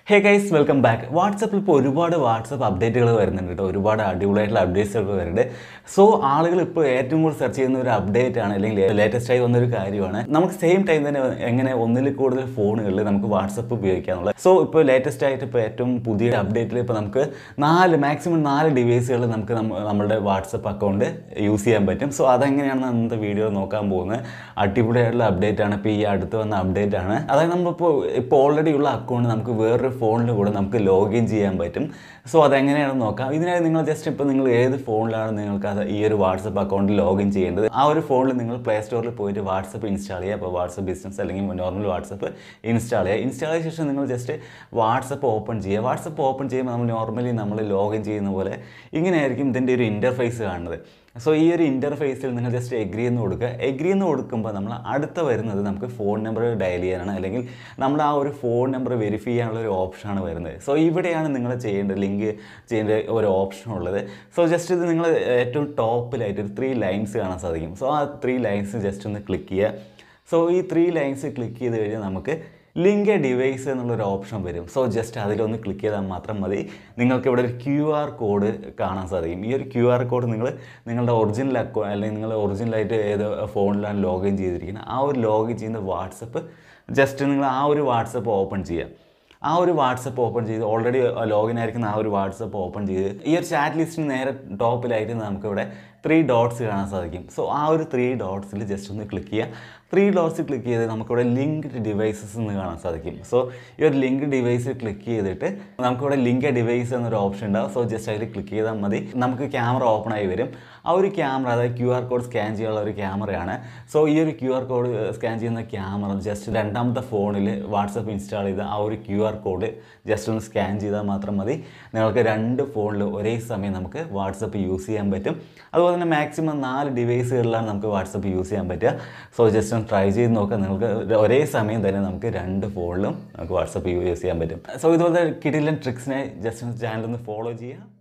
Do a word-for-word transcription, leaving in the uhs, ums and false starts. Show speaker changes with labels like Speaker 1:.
Speaker 1: Hey guys, welcome back. WhatsApp ഇപ്പോൾ ഒരുപാട് WhatsApp അപ്ഡേറ്റുകൾ വരുന്നുണ്ട് കേട്ടോ. ഒരുപാട് അടിപൊളിയായിട്ടുള്ള അപ്ഡേറ്റ്സുകൾ വരുന്നുണ്ട്. സോ ആളുകൾ ഇപ്പോൾ ഏറ്റവും കൂടുതൽ സെർച്ച് ചെയ്യുന്ന ഒരു അപ്ഡേറ്റ് ആണ്, അല്ലെങ്കിൽ ലേറ്റസ്റ്റ് ആയി വന്നൊരു കാര്യമാണ്. നമുക്ക് സെയിം ടൈം തന്നെ എങ്ങനെ ഒന്നിൽ കൂടുതൽ ഫോണുകളിൽ നമുക്ക് വാട്സപ്പ് ഉപയോഗിക്കാനുള്ളത്. സോ ഇപ്പോൾ ലേറ്റസ്റ്റ് ആയിട്ട് ഇപ്പോൾ ഏറ്റവും പുതിയ അപ്ഡേറ്റിൽ ഇപ്പോൾ നമുക്ക് നാല് മാക്സിമം നാല് ഡിവൈസുകൾ നമുക്ക് നമ്മുടെ വാട്സപ്പ് അക്കൗണ്ട് യൂസ് ചെയ്യാൻ പറ്റും. സോ അതെങ്ങനെയാണെന്ന് അന്നത്തെ വീഡിയോ നോക്കാൻ പോകുന്നത്. അടിപൊളിയായിട്ടുള്ള അപ്ഡേറ്റ് ആണ്. ഇപ്പോൾ ഈ അടുത്ത് വന്ന അപ്ഡേറ്റ് ആണ്. അതായത് നമ്മളിപ്പോൾ ഇപ്പോൾ ഓൾറെഡി ഉള്ള അക്കൗണ്ട് നമുക്ക് വേറൊരു ഫോണിൽ കൂടെ നമുക്ക് ലോഗിൻ ചെയ്യാൻ പറ്റും. സോ അതെങ്ങനെയാണെന്ന് നോക്കാം. ഇതിനായി നിങ്ങൾ ജസ്റ്റ് ഇപ്പോൾ നിങ്ങൾ ഏത് ഫോണിലാണ് നിങ്ങൾക്ക് അത് ഈ ഒരു വാട്സപ്പ് അക്കൗണ്ട് ലോഗിൻ ചെയ്യേണ്ടത്, ആ ഒരു ഫോണിൽ നിങ്ങൾ പ്ലേ സ്റ്റോറിൽ പോയിട്ട് വാട്സപ്പ് ഇൻസ്റ്റാൾ ചെയ്യുക. അപ്പോൾ വാട്സപ്പ് ബിസിനസ് അല്ലെങ്കിൽ നോർമൽ വാട്സപ്പ് ഇൻസ്റ്റാൾ ചെയ്യുക. ഇൻസ്റ്റാൾ ചെയ്ത ശേഷം നിങ്ങൾ ജസ്റ്റ് വാട്സപ്പ് ഓപ്പൺ ചെയ്യുക. വാട്സപ്പ് ഓപ്പൺ ചെയ്യുമ്പോൾ നമ്മൾ നോർമലി നമ്മൾ ലോഗിൻ ചെയ്യുന്ന പോലെ ഇങ്ങനെയായിരിക്കും ഇതിൻ്റെ ഒരു ഇൻ്റർഫേസ് കാണുന്നത്. സോ ഈ ഒരു ഇൻ്റർഫേസിൽ നിങ്ങൾ ജസ്റ്റ് എഗ്രി എന്ന് കൊടുക്കുക. എഗ്രി എന്ന് കൊടുക്കുമ്പോൾ നമ്മൾ അടുത്ത വരുന്നത് നമുക്ക് ഫോൺ നമ്പർ ഡയൽ ചെയ്യാനാണ്, അല്ലെങ്കിൽ നമ്മൾ ആ ഒരു ഫോൺ നമ്പർ വെരിഫൈ ചെയ്യാനുള്ള ഒരു ഓപ്ഷനാണ് വരുന്നത്. സോ ഇവിടെയാണ് നിങ്ങൾ ചെയ്യേണ്ടത്, ലിങ്ക് ചെയ്യേണ്ട ഒരു ഓപ്ഷൻ ഉള്ളത്. സോ ജസ്റ്റ് ഇത് നിങ്ങൾ ഏറ്റവും ടോപ്പിലായിട്ട് ഒരു ത്രീ ലൈൻസ് കാണാൻ സാധിക്കും. സോ ആ ത്രീ ലൈൻസ് ജസ്റ്റ് ഒന്ന് ക്ലിക്ക് ചെയ്യുക. സോ ഈ ത്രീ ലൈൻസ് ക്ലിക്ക് ചെയ്ത് കഴിഞ്ഞാൽ നമുക്ക് ലിങ്ക് എ ഡിവൈസ് എന്നുള്ളൊരു ഓപ്ഷൻ വരും. സോ ജസ്റ്റ് അതിലൊന്ന് ക്ലിക്ക് ചെയ്താൽ മാത്രം മതി. നിങ്ങൾക്ക് ഇവിടെ ഒരു ക്യു ആർ കോഡ് കാണാൻ സാധിക്കും. ഈ ഒരു ക്യു ആർ കോഡ് നിങ്ങൾ നിങ്ങളുടെ ഒറിജിനൽ അക്കൗണ്ട് അല്ലെങ്കിൽ നിങ്ങൾ ഒറിജിനലായിട്ട് ഏത് ഫോണിലാണ് ലോഗിൻ ചെയ്തിരിക്കുന്നത് ആ ഒരു ലോഗിൻ ചെയ്യുന്ന വാട്സപ്പ് ജസ്റ്റ് നിങ്ങൾ ആ ഒരു വാട്സപ്പ് ഓപ്പൺ ചെയ്യുക. ആ ഒരു വാട്സപ്പ് ഓപ്പൺ ചെയ്ത് ഓൾറെഡി ലോഗിൻ ആയിരിക്കുന്ന ആ ഒരു വാട്സപ്പ് ഓപ്പൺ ചെയ്ത് ഈ ഒരു ചാറ്റ് ലിസ്റ്റിന് നേരെ ടോപ്പിലായിട്ട് നമുക്കിവിടെ ത്രീ ഡോട്ട്സ് കാണാൻ സാധിക്കും. സോ ആ ഒരു ത്രീ ഡോട്ട്സിൽ ജസ്റ്റ് ഒന്ന് ക്ലിക്ക് ചെയ്യുക. ത്രീ ഡോട്ട്സ് ക്ലിക്ക് ചെയ്ത് നമുക്കിവിടെ ലിങ്ക്ഡ് ഡിവൈസസ് എന്ന് കാണാൻ സാധിക്കും. സോ ഈ ഒരു ലിങ്ക് ഡിവൈസ് ക്ലിക്ക് ചെയ്തിട്ട് നമുക്കിവിടെ ലിങ്ക് ഡിവൈസ് എന്നൊരു ഓപ്ഷൻ ഉണ്ടാവും. സോ ജസ്റ്റ് അതിൽ ക്ലിക്ക് ചെയ്താൽ മതി. നമുക്ക് ക്യാമറ ഓപ്പൺ ആയി വരും. ആ ഒരു ക്യാമറ, അതായത് ക്യു ആർ കോഡ് സ്കാൻ ചെയ്യാനുള്ള ഒരു ക്യാമറയാണ്. സോ ഈ ഒരു ക്യു ആർ കോഡ് സ്കാൻ ചെയ്യുന്ന ക്യാമറ ജസ്റ്റ് രണ്ടാമത്തെ ഫോണിൽ വാട്സപ്പ് ഇൻസ്റ്റാൾ ചെയ്ത ആ ഒരു ക്യു ആർ കോഡ് ജസ്റ്റ് ഒന്ന് സ്കാൻ ചെയ്താൽ മാത്രം മതി. നിങ്ങൾക്ക് രണ്ട് ഫോണിൽ ഒരേ സമയം നമുക്ക് വാട്സപ്പ് യൂസ് ചെയ്യാൻ പറ്റും. അതുപോലെ തന്നെ മാക്സിമം നാല് ഡിവൈസുകളിലാണ് നമുക്ക് വാട്സപ്പ് യൂസ് ചെയ്യാൻ പറ്റുക. സോ ജസ്റ്റ് ഒന്ന് ട്രൈ ചെയ്ത് നോക്കാം. നിങ്ങൾക്ക് ഒരേ സമയം തന്നെ നമുക്ക് രണ്ട് ഫോണിലും നമുക്ക് വാട്സപ്പ് യൂസ് ചെയ്യാൻ പറ്റും. സോ ഇതുപോലത്തെ കിടിലൻ ട്രിക്സിനെ ജസ്റ്റ് ചാനൽ ഒന്ന് ഫോളോ ചെയ്യുക.